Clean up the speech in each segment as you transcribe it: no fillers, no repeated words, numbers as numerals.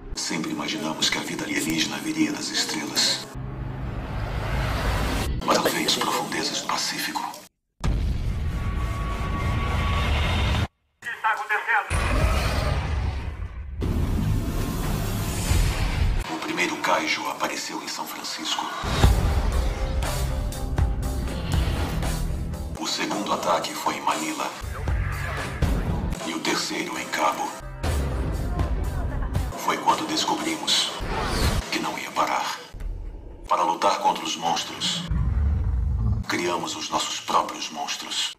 Sempre imaginamos que a vida alienígena viria das estrelas. Mas ela veio das profundezas do Pacífico. O que está acontecendo? O primeiro Kaiju apareceu em São Francisco. O segundo ataque foi em Manila. E o terceiro em Cabo. Foi quando descobrimos que não ia parar. Para lutar contra os monstros, criamos os nossos próprios monstros.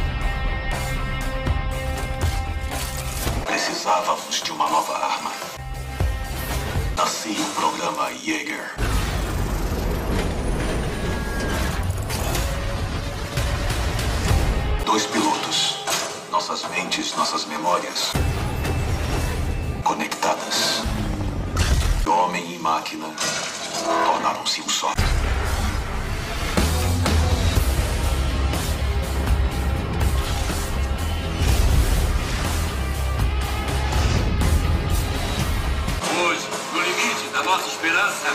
Precisávamos de uma nova arma. Nascia o programa Jaeger. Dois pilotos. Nossas mentes, nossas memórias conectadas. Homem e máquina tornaram-se um só. Hoje, no limite da nossa esperança,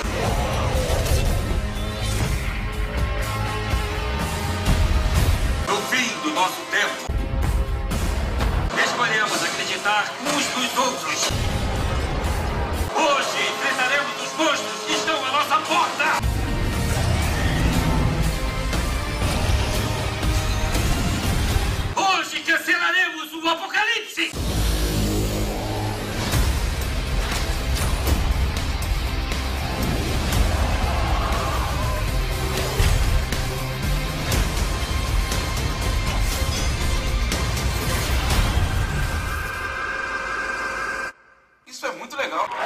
no fim do nosso tempo, escolhemos acreditar uns nos outros. Hoje enfrentaremos os monstros que estão à nossa porta. Hoje cancelaremos o apocalipse. Isso é muito legal.